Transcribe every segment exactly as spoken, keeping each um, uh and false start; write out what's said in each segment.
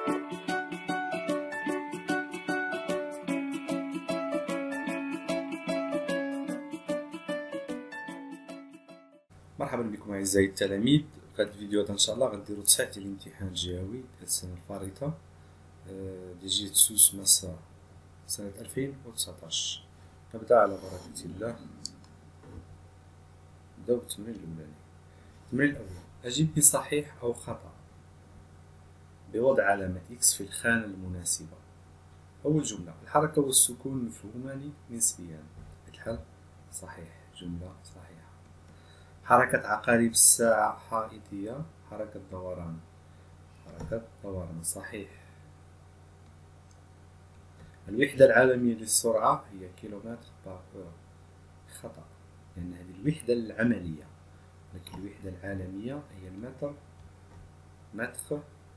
مرحبا بكم اعزائي التلاميذ. في هذا الفيديو ان شاء الله غنديروا تصحيح ديال الامتحان الجهوي ديال السنه الفارطه ديال جهه سوس مسا سنه ألفين وتسعطاش. نبدا على بركه الله. نبداو بالتمرين الاولاني. التمرين الاول: اجب بصحيح او خطا بوضع علامه اكس في الخانه المناسبه. اول جمله: الحركه والسكون مفهومان نسبيا. الحل: صحيح، جمله صحيحه. حركة عقارب الساعة حائطية، حركة دوران، حركة دوران، صحيح. الوحدة العالمية للسرعة هي كيلومتر بار اور، خطأ، لأن هذه الوحدة العملية، لكن الوحدة العالمية هي المتر، متر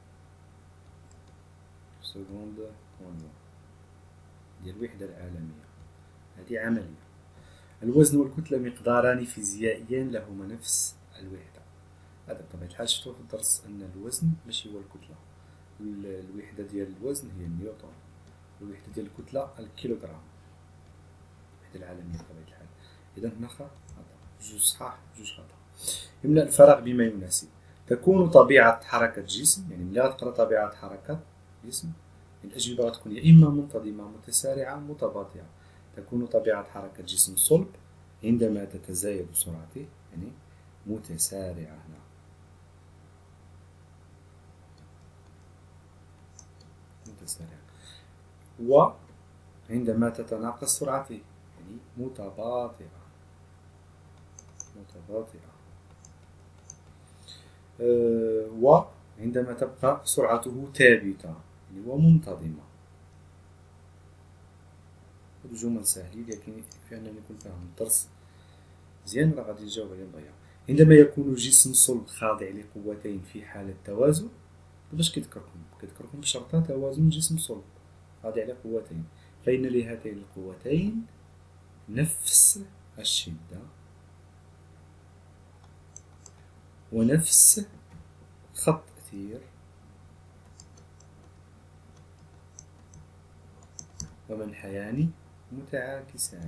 سكوند كونوا، هي الوحدة العالمية، هذه عملية. الوزن والكتلة مقداران فيزيائيان لهما نفس الوحدة. هذا بطبيعة الحال شفتو في الدرس أن الوزن ماشي هو الكتلة. الوحدة ديال الوزن هي النيوتن، والوحدة ديال الكتلة الكيلوغرام، الوحدة العالمية بطبيعة الحال. إذا هنا خطأ، جوج صحاح جوج خطأ. املأ الفراغ بما يناسب. تكون طبيعة حركة جسم، يعني ملي غتقرا طبيعة حركة جسم الأجوبة غتكون يا إما منتظمة متسارعة متباطئة. تكون طبيعة حركة جسم صلب عندما تتزايد سرعته، يعني متسارعة هنا، متسارعة، وعندما تتناقص سرعته يعني متباطئة، متباطئة، أه وعندما تبقى سرعته ثابتة يعني ومنتظمة. هادو جمل ساهلين، لكن يكفي أنني نكون فاهم الدرس مزيان راه غادي نجاوب على نضيع. عندما يكون الجسم صلب خاضع لقوتين في حالة توازن، باش كيذكركم كيذكركم بشرط توازن جسم صلب خاضع لقوتين، فإن لهاتين القوتين نفس الشدة ونفس خط تأثير ومنحيان متعاكسان.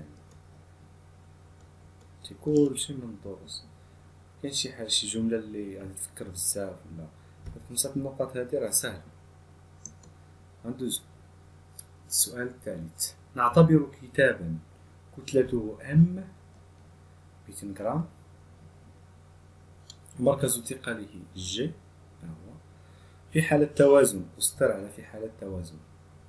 كلشي من الدروس. كاين شي حاجه شي جمله اللي غادي تفكر بزاف ولا هاد خمسه النقاط هادي راه ساهله. غندوزو السؤال الثالث: نعتبر كتابا كتلته ام مئتين غرام ومركز ثقله جي، ها هو، في حالة توازن، أسطر على في حالة توازن،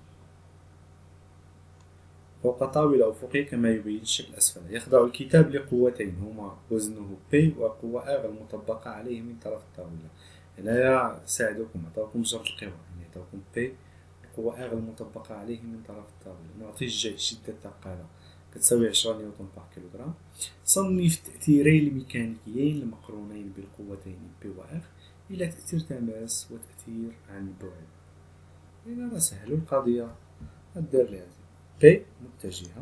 فوق طاولة أفقية كما يبين الشكل الأسفل. يخضع الكتاب لقوتين هما وزنه بي وقوة R المطبقة عليه من طرف الطاولة. هنايا ساعدوكم، عطاوكم جرد القوى، يعني عطاوكم بي وقوة R المطبقة عليه من طرف الطاولة. نعطي جي شدة الثقالة كتساوي عشرة نيوتن بار كيلوغرام. صنف التأثيرين الميكانيكيين المقرونين بالقوتين بي و R إلى تأثير تماس وتأثير عن بعد. إذا راه سهلو القضية، غدير لي هذه بي متجهة،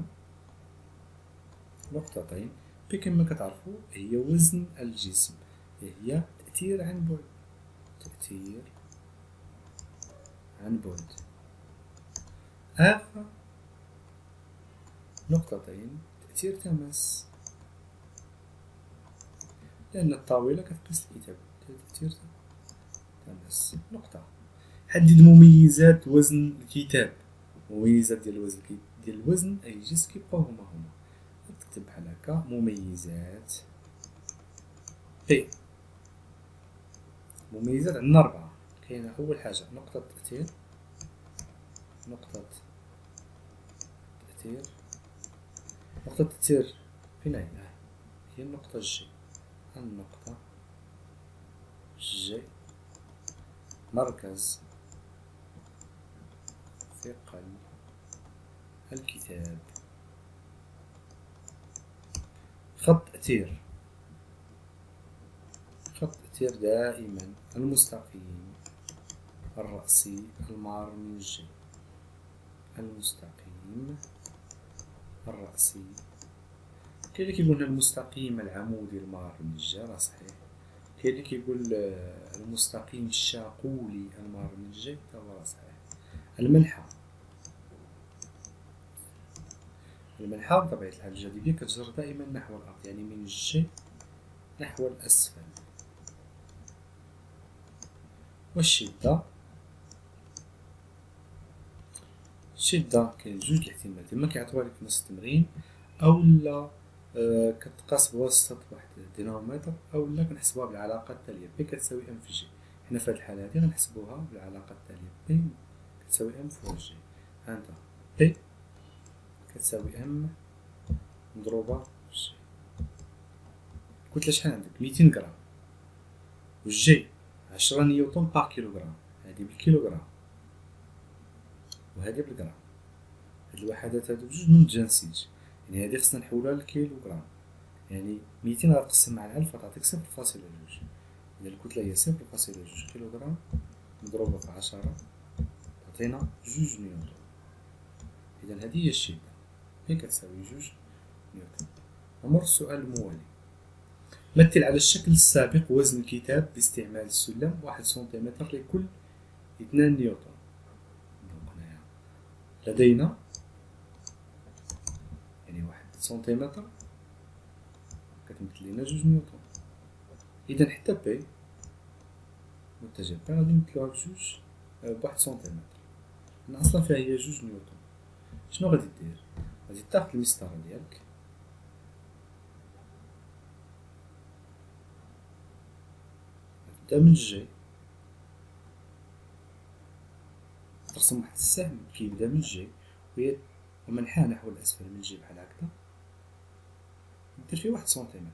نقطتين، بي كما كتعرفوا هي وزن الجسم، هي تأثير عن بعد، تأثير عن بعد. آخر نقطتين، تأثير تماس، لأن الطاولة كتقيس الكتاب، تأثير تماس. نقطة. حدد مميزات وزن الكتاب. مميزات ديال الوزن ديال الوزن أي جسم كيبقاو هما هما. تكتب بحال هكا: مميزات بي. مميزات عندنا أربعة. كاينة أول حاجة نقطة تأثير، نقطة تأثير، نقطة تأثير فين هي؟ هي النقطة جي، النقطة جي. مركز ثقل الكتاب. خط تأثير، خط تأثير دائما المستقيم الرأسي المار من الجي، المستقيم الرأسي. كاين اللي كيقولنا المستقيم العمودي المار من الجهة، راه صحيح. كاين كاين اللي كيقول آه، المستقيم الشاقولي المار من الجي تا هو راه صحيح. المنحى المنحى بطبيعة الحال الجاذبية كتجر دائما نحو الأرض، يعني من الجي نحو الأسفل. والشدة الشدة كاين جوج الاحتمالات، إما كيعطيوها لك في نفس التمرين أولا آه كتقاس بواسطة واحد الدينامومتر، أولا كنحسبوها بالعلاقة التالية بي كتساوي ام في جي. حنا في هاد الحالة هادي غنحسبوها بالعلاقة التالية بي كتساوي ام فوق جي. هانتا بي كتساوي ام مضروبة في جي. الكتلة شحال عندك؟ ميتين غرام، والجي عشرة نيوتن بار كيلوغرام، هادي بالكيلوغرام وهادي بالغرام. هاد الوحدات هادو بجوج من الجنسيج، يعني هادي خصنا نحولوها للكيلوغرام، يعني ميتين غتقسم على ألف غتعطيك صفر فاصلة جوج. إذا الكتلة هي صفر فاصلة جوج كيلوغرام مضروبة في عشرة تعطينا جوج نيوتن. إذا هادي هي الشدة، هي كتساوي جوج نيوتن. نمر السؤال الموالي. مثل على الشكل السابق وزن الكتاب باستعمال السلم واحد سنتيمتر لكل اثنان نيوتن. لدينا يعني واحد سنتيمتر كتمثل لنا جوج نيوتن. إذا حتى بي متجه بي غادي نمثلوها بجوج بواحد سنتيمتر، لأن أصلا فيها هي جوج نيوتن. شنو غادي دير؟ غادي تاخد المسطرة ديالك تبدا من الجي، ترسم واحد السهم كيبدا من الجي وهي ومنحاه نحو الأسفل من الجي بحال هكدا، دير فيه واحد سنتيمتر.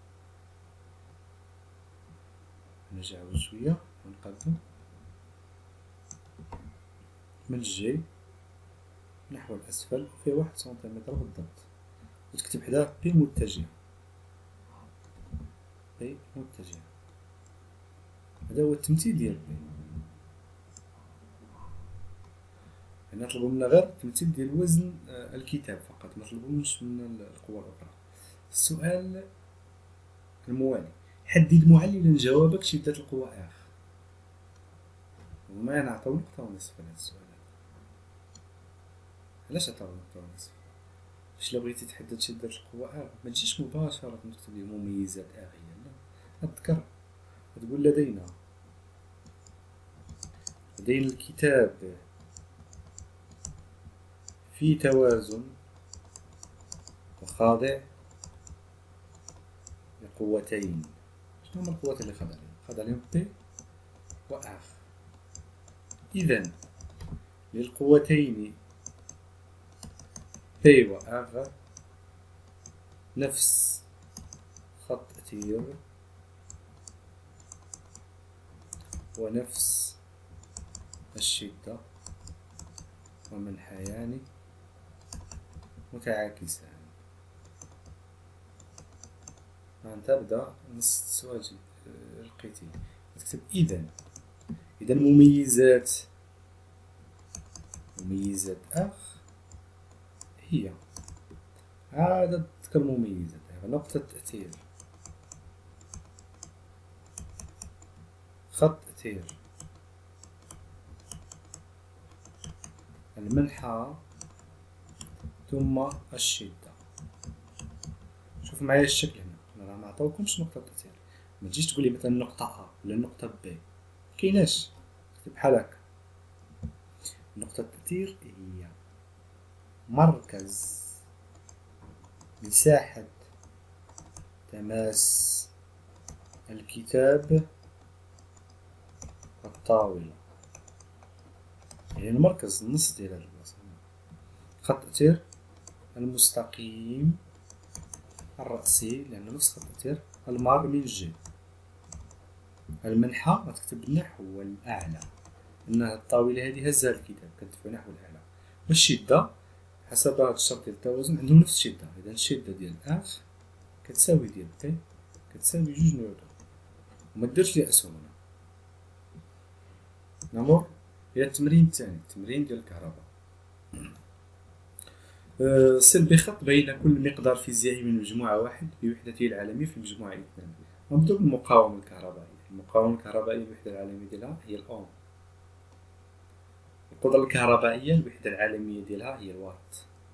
نرجعو شوية ونقادو من الجي نحو الأسفل فيه واحد سنتيمتر بالضبط، وتكتب حداه بي متجهة، بي متجهة. هذا هو التمثيل ديال بي. حنا طلبو منا غير التمثيل ديال وزن الكتاب فقط، ما طلبوش منا القوى الأخرى. السؤال الموالي. حدد معللا جوابك شدة القوى اخ. هما نعطيو نقطة ونصف على هاد السؤال هذا. علاش عطاو نقطة ونصف؟ باش إلا بغيتي تحدد شدة القوى اخ ما تجيش مباشرة تكتب لي مميزات اخية، لا تذكر تقول لدينا لدينا الكتاب في توازن وخاضع لقوتين. شنو هما القوتين اللي خاضع لهم؟ خاضع لهم بي و اخ. إذا للقوتين بي و اخ نفس خط تير ونفس الشدة ومنحيان متعاكسان. تبدأ نص السؤال لقيتيه تكتب إذا إذا مميزات مميزات أخ هي عدد تذكر مميزات نقطة تأثير، خط تأثير، المنحى ثم الشدة. شوف معايا الشكل هنا، انا راه معطاوكمش نقطة تأثير، ما تجيش تقولي مثلا نقطة أ ولا نقطة ب، مكايناش. كتب بحال هكا. نقطة التأثير هي مركز مساحة تماس الكتاب والطاولة، يعني المركز النص ديال هاد البلاصة. خط التأثير المستقيم الرأسي لأنه نفس خط التأثير المار من الجي. المنحى غتكتب نحو الأعلى، أن الطاولة هذه هزها الكتاب كتدفع نحو الأعلى. والشدة حسب هذا الشرط ديال التوازن عندهم نفس الشدة، إذا الشدة ديال أخ كتساوي ديال بي كتساوي جوج نيوتن، وما ديرش لي أسهم هنا. نمر إلى التمرين الثاني، التمرين ديال الكهرباء. سل بخط بين كل مقدار فيزيائي من مجموعة واحد بوحدته العالمية في المجموعة اثنان. نبدأ بالمقاومة الكهربائية. المقاومة الكهربائية الوحدة العالمية ديالها هي الأوم. القدرة الكهربائية الوحدة العالمية ديالها هي الوات.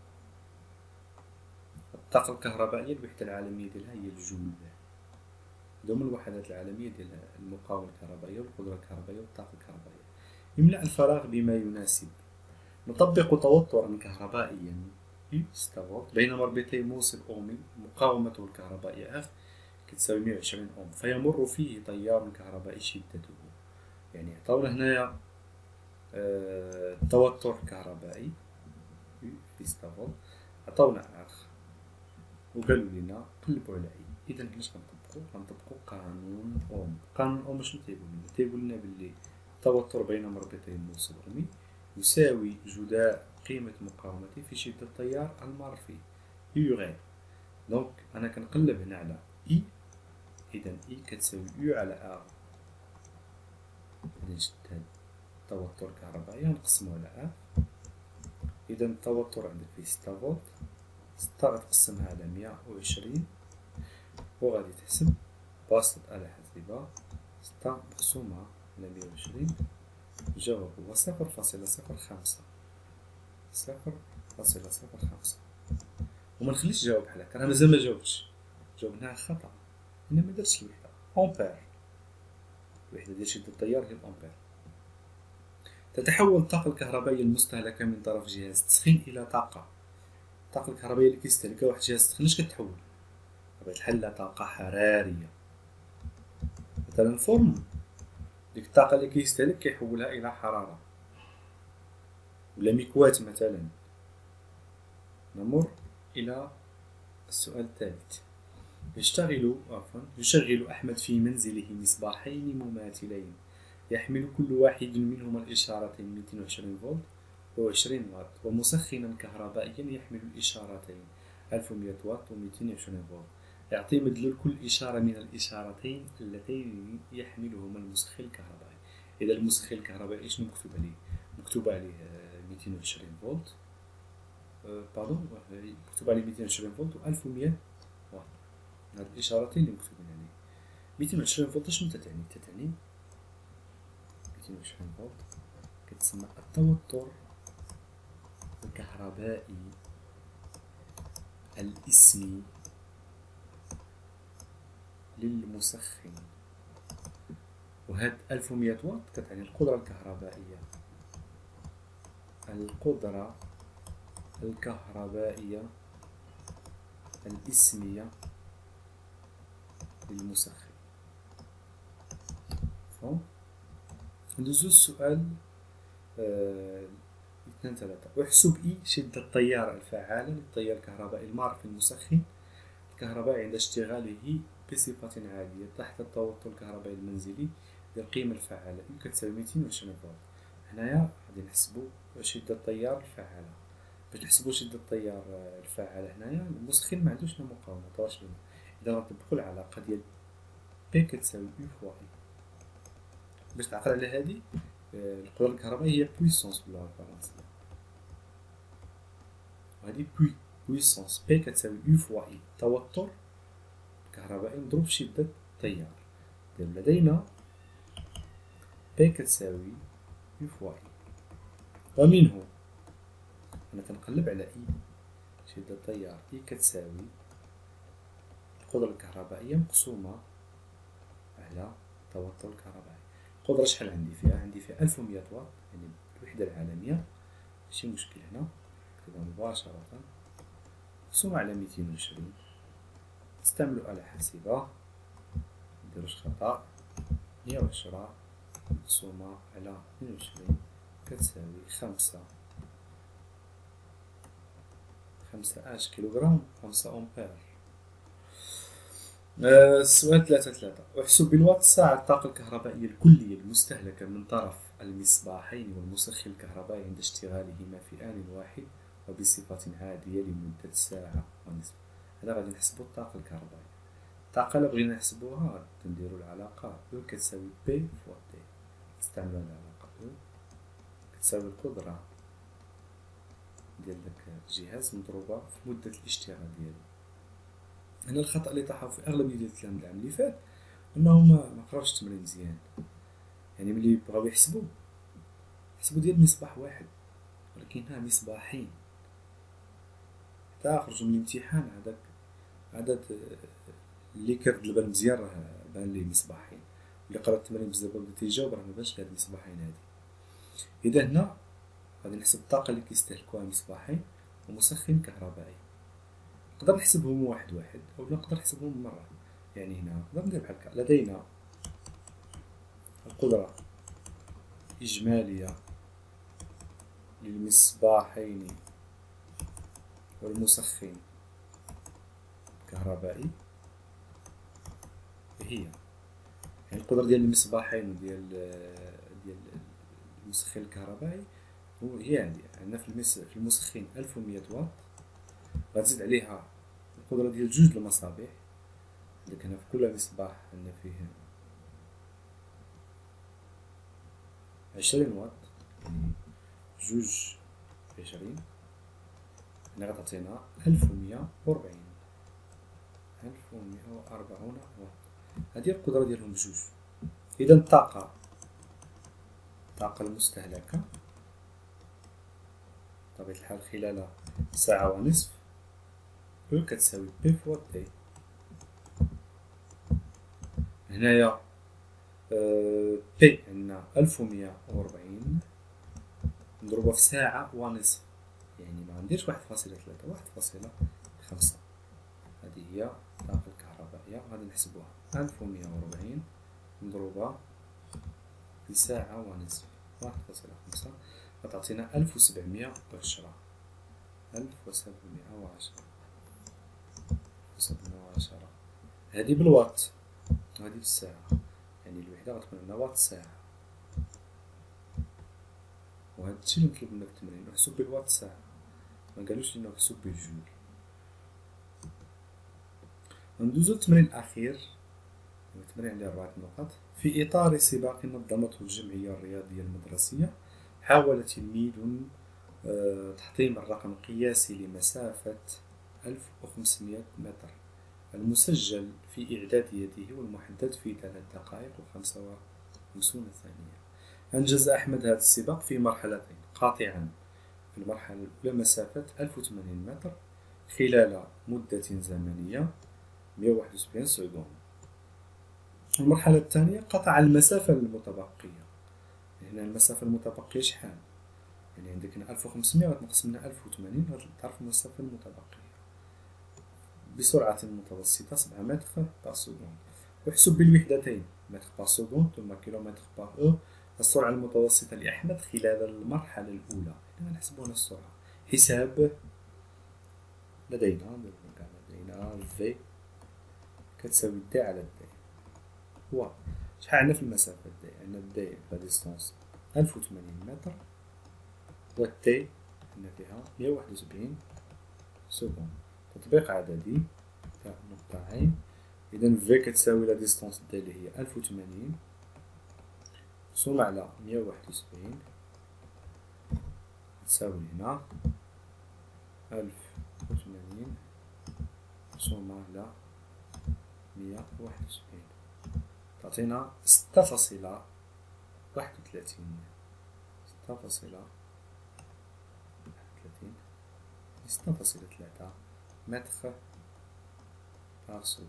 الطاقة الكهربائية الوحدة العالمية ديالها هي الجول. هادو هما الوحدات العالمية ديال المقاومة الكهربائية والقدرة الكهربائية والطاقة الكهربائية. يملأ الفراغ بما يناسب. نطبق توترا كهربائيا E ستة فولت بين مربطي موصل أومي مقاومته الكهربائية F كتساوي مية وعشرين أوم، فيمر فيه تيار كهربائي شدته. يعني عطاونا هنايا آه توتر كهربائي E في ستة فولت، عطاونا أخ وقالوا لنا قلبوا على I. إذا علاش غنطبقو؟ غنطبقو قانون أوم. قانون أوم شنو تيقول لنا؟ تيقول لنا بلي التوتر بين مربطي الموصل أومي يساوي جداء قيمة مقاومتي في شدة التيار المار فيه يو غير. دونك أنا كنقلب هنا على إي، إذا إي كتساوي يو على آر. إذا شد هاد التوتر الكهربائي غنقسمو على آر. إذا التوتر عندك فيه ستة فولت، ستة غتقسمها على مية وعشرين وغادي تحسب بواسطة آلة حاسبة. ستة مقسومة على مية وعشرين الجواب هو صفر فاصلة صفر خمسة. صفر فاصلة صفر خمسة. ومنخليش نجاوب بحال هكا، أنا مازال مجاوبتش، جاوبناها خطأ، أنا مدرتش الوحدة. أمبير، الوحدة ديال شدة التيار هي الأمبير. تتحول الطاقة الكهربائية المستهلكة من طرف جهاز التسخين إلى طاقة. الطاقة الكهربائية اللي كيستهلكها واحد جهاز التسخين اش كتحول؟ بطبيعة الحال طاقة حرارية. مثلا فرن، ديك الطاقة اللي كيستهلك كيحولها إلى حرارة. ولا مكواة مثلا. نمر إلى السؤال الثالث. يشتغل عفوا يشغل أحمد في منزله مصباحين مماثلين يحمل كل واحد منهما الإشارتين مئتين وعشرين فولت وعشرين واط، ومسخنا كهربائيا يحمل الإشارتين ألف ومئة واط ومئتين وعشرين فولت. يعطي مدلول كل إشارة من الإشارتين اللتين يحملهما المسخن الكهربائي. إذا المسخن الكهربائي شنو مكتوب عليه؟ مكتوب عليه مئتين وعشرين فولت، باردون مكتوب عليه مئتين وعشرين فولت و ألف ومئة واط. هاد الإشارتين اللي مكتوبين عليه. مئتين وعشرين فولت شنو تتعني؟ تتعني مئتين وعشرين فولت كتسمى التوتر الكهربائي الإسمي للمسخن. وهاد ألف ومئة واط كتعني القدرة الكهربائية القدرة الكهربائية الإسمية للمسخن. فهم؟ ندوزو السؤال آه اثنان ثلاثة. احسب إي شدة التيار الفعالة للتيار الكهربائي المار في المسخن الكهربائي عند اشتغاله بصفة عالية تحت التوتر الكهربائي المنزلي للقيمة الفعالة إي كتساوي مئتين وعشرين فولت. هنايا غادي نحسبو شدة التيار الفعالة. باش نحسبو شدة التيار الفعالة هنايا المسخن معندوش مقاومة واش بينا. إذا غنطبقو العلاقة ديال بي كتساوي يو فوا إي. باش تعقل على هادي القدرة الكهربائية هي بويسونس باللغة الفرنسية، وهادي بوي بويسونس بي كتساوي يو فوا إي. توتر كهربائي مضروب في شدة التيار. إذا لدينا بي كتساوي يو فوا إي، ومنه أنا كنقلب على إي شدة التيار إي كتساوي القدرة الكهربائية مقسومة على التوتر الكهربائي. القدرة شحال عندي فيها؟ عندي فيها ألف ومئة واط، يعني الوحدة العالمية ماشي مشكل هنا نكتبها مباشرة مقسومة على مئتين وعشرين. نستعملو آلة حاسبة منديروش خطأ. مية وعشرة مقسومة على اثنين وعشرين كتساوي خمسة خمسة آش كيلوغرام، خمسة أمبير. السؤال ثلاثة ثلاثة. احسب بالوات ساعة الطاقة الكهربائية الكلية المستهلكة من طرف المصباحين والمسخن الكهربائي عند اشتغالهما في آن واحد وبصفة عادية لمدة ساعة ونصف. هذا غادي نحسبو الطاقة الكهربائية. الطاقة إلا بغينا نحسبوها نديرو العلاقة أو كتساوي بي فوا تي. نستعملو العلاقة أو كتساوي القدرة ديال داك الجهاز مضروبة في مدة الاشتغال ديالو. هنا الخطأ اللي طاحو في أغلبية ديال الكلام العام اللي فات انهم ما قراوش التمرين مزيان، يعني ملي بغاو يحسبوا حسبوا ديال مصباح واحد ولكن ها مصباحين، حتى خرجوا من الامتحان هذاك عدد اللي كرد البال مزيان راه بان ليه مصباحين، اللي قرا التمرين بزاف وبدا تيجاوب راه مبانش ليه هاد المصباحين هادي. اذا هنا غادي نحسب الطاقه اللي كيستهلكوها مصباحين ومسخن كهربائي، نقدر نحسبهم واحد واحد او نقدر نحسبهم مره. يعني هنا نقدر ندير بحال هكا، لدينا القدره اجماليه للمصباحين والمسخن الكهربائي هي، يعني القدرة ديال المصباحين وديال ديال المسخن الكهربائي هو هي هادي. عندنا في المس في المسخن ألف ومية واط، غتزيد عليها القدرة ديال جوج المصابيح، عندك هنا في كل مصباح عندنا فيه عشرين واط، يعني جوج في عشرين، هنا غتعطينا ألف ومية وربعين ألف ومية وأربعون واط. هذه القدرة ديالهم بجوج. إذا الطاقة الطاقة المستهلكة بطبيعة الحال خلال ساعة ونصف هو كتساوي بي فوا تي. هنايا بي عندنا ألف ومية وربعين نضربها في ساعة ونصف، يعني ما غنديرش واحد فاصلة ثلاثة، واحد فاصلة خمسة. هذه هي الطاقة الكهربائية، غادي نحسبوها ألف ومية وربعين مضروبة في ساعة ونصف واحد فاصلة خمسة غتعطينا ألف وسبعمية وعشرة ألف وسبعمية وعشرة وسبعمية وعشرة. هذه بالواط وهذه بالساعة، يعني الوحدة غتكون عندنا واط ساعة، وهذا الشيء اللي مطلوب منا في التمرين، محسوب بالواط ساعة، ما قالوش لينا محسوب بالجول. ندوزو للتمرين الأخير، التمرين عليه أربعة نقاط. في إطار سباق نظمته الجمعية الرياضية المدرسية، حاول تلميذ تحطيم الرقم القياسي لمسافة ألف وخمسمية متر المسجل في إعداديته والمحدد في ثلاث دقائق وخمسة وخمسون ثانية. أنجز أحمد هذا السباق في مرحلتين، قاطعا في المرحلة الأولى مسافة ألف وثمانين متر خلال مدة زمنية مئة وواحد وسبعين سكوند. المرحلة الثانية قطع المسافة المتبقية. هنا المسافة المتبقية شحال؟ يعني عندك هنا ألف وخمسمية غتنقص منها ألف وثمانين غتعرف المسافة المتبقية بسرعة متوسطة سبعة متر بار سكوند، وحسب بالوحدتين متر بار سكوند ثم كيلومتر بار أو. السرعة المتوسطة لأحمد خلال المرحلة الأولى، هنا نحسبو السرعة. حساب لدينا لدينا في كتساوي دي على دي. هو شحال عندنا في المسافة دي؟ عندنا دي لا ديستونس ألف وثمانين متر، و تي عندنا فيها مئة وواحد وسبعين سكوند. تطبيق عددي تاع نقطتين، إذا في كتساوي لا ديستونس دي اللي هي ألف وثمانين مقسومة على مئة وواحد وسبعين تساوي هنا ألف وثمانين مقسومة على مئة وواحد وسبعين تعطينا ستة فاصلة واحد وثلاثين ستة فاصلة واحد وثلاثين ستة فاصلة ثلاثة متر بار سكوند.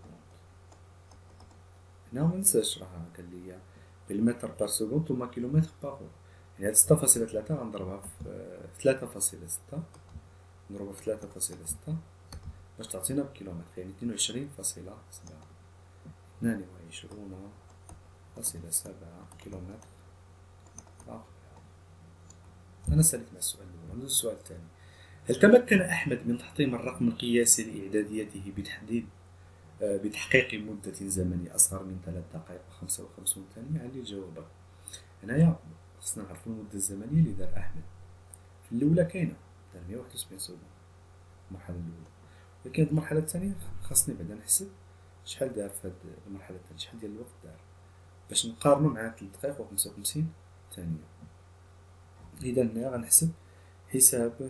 هنا منساش راه قاليا بالمتر بار سكوند ثم كيلومتر بار اور، يعني هاد ستة فاصلة ثلاثة غنضربها في ثلاثة فاصلة ستة نضربها في ثلاثة فاصلة ستة باش تعطينا بكيلومتر، يعني اثنين وعشرين فاصلة سبعة اثنان وعشرون فاصلة سبعة كيلومتر بار. أنا سالت مع السؤال الأول. ندوز السؤال الثاني. هل تمكن أحمد من تحطيم الرقم القياسي لإعداديته بتحديد بتحقيق مدة زمنية أصغر من ثلاث دقائق وخمسة وخمسون ثانية؟ علي الجواب. هنايا خصنا نعرفو المدة الزمنية اللي دار أحمد. في الأولى كاينة دار مئة وواحد وسبعين سكوند المرحلة الأولى، ولكن هاد المرحلة الثانية خاصني بعدا نحسب شحال دار في هاد المرحلة الثانية، شحال ديال الوقت دار باش نقارنو مع ثلاث دقائق وخمسة وخمسين ثانية. إذا هنا غنحسب حساب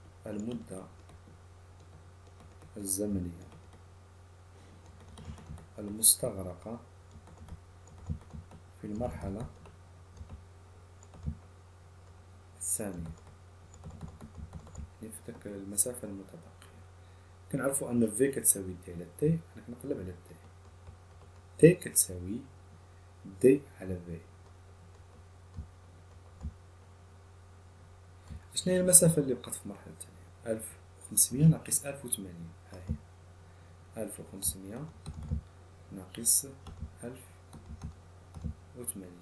المدة الزمنية المستغرقة في المرحلة الثانية، يعني في ديك المسافة المتبقية. كنعرفو أن في كتساوي دي على تي، أنا كنقلب على تي، تي كتساوي دي على في. شناهي المسافة اللي بقات في المرحلة الثانية؟ ألف وخمسمية ناقص ألف وثمانين، هاهي ألف وخمسمية ناقص ألف وثمانين،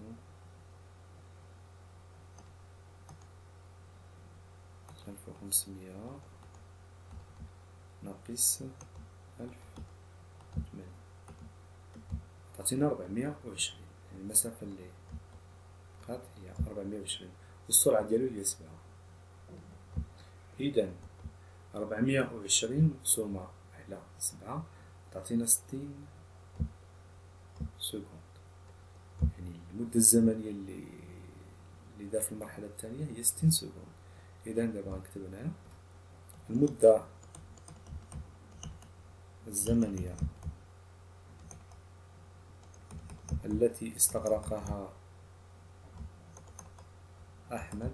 ألف وخمسمية ناقص ألف وثمانين تعطينا ربعمية وعشرين، يعني المسافة اللي بقات هي ربعمية وعشرين، والسرعة ديالو هي سبعة. إذا ربعمية وعشرين مقسومة على سبعة تعطينا ستين سكوند، يعني المدة الزمنية اللي اللي دار في المرحلة الثانية هي ستين سكوند. إذا دابا غنكتب هنايا المدة الزمنية التي استغرقها أحمد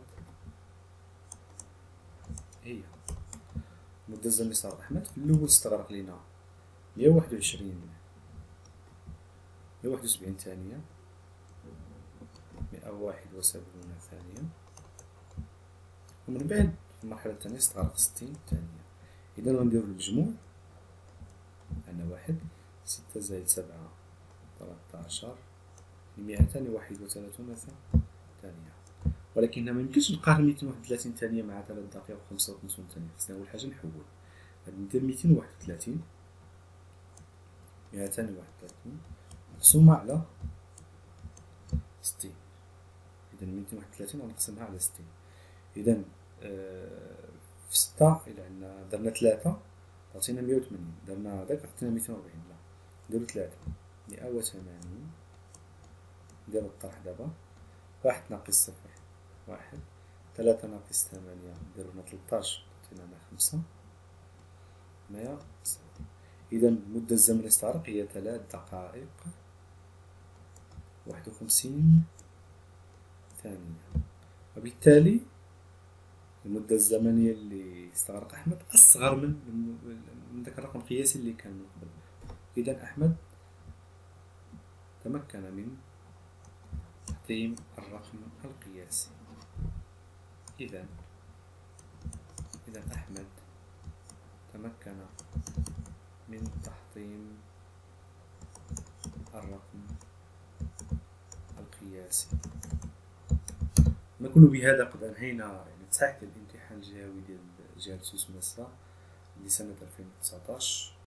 هي المدة الزمنية استغرق أحمد في الأول استغرق لينا مية وواحد وعشرين مية وواحد وسبعين ثانية، مية وواحد وسبعون ثانية، ومن بعد في المرحلة الثانية استغرق ستين ثانية. إذا غنديرو المجموع، عندنا واحد ستة زائد سبعة تلاتاشر مئتان وواحد وثلاثون ثانية، ولكن ميمكنش نقارن مئتين وواحد وثلاثين ثانية مع ثلاث دقائق وخمسة وخمسون ثانية. خصنا أول حاجة نحول، غادي ندير مئتين وواحد وثلاثين مئتان وواحد وثلاثين مقسومة على ستين، إذا مئتين وواحد وثلاثين غنقسمها على ستين. إذا في ستة إلا عندنا درنا ثلاثة عطينا مية وثمانين، درنا هداك عطينا مئتين وأربعين، لا نديرو ثلاثة مئة وثمانين، نديرو الطرح دابا، واحد ناقص صفر واحد، ثلاثة ناقص ثمانية نديرو هنا تلطاش عطينا هنا خمسة، مية صفر. إذا المدة الزمنية استغرق هي ثلاث دقائق واحد وخمسين ثانية، وبالتالي المدة الزمنية اللي استغرق أحمد أصغر من من داك الرقم القياسي اللي كان من قبل. إذا أحمد تمكن من تحطيم الرقم القياسي. إذا إذا أحمد تمكن من تحطيم الرقم القياسي. نكون بهذا قد أنهينا يعني تصحيح الامتحان الجهوي ديال جهة سوس مسا لسنة ألفين وتسعطاش.